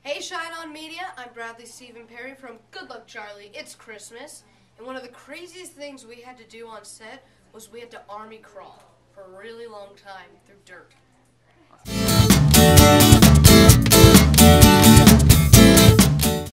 Hey Shine On Media, I'm Bradley Stephen Perry from Good Luck Charlie. It's Christmas, and one of the craziest things we had to do on set was we had to army crawl for a really long time through dirt.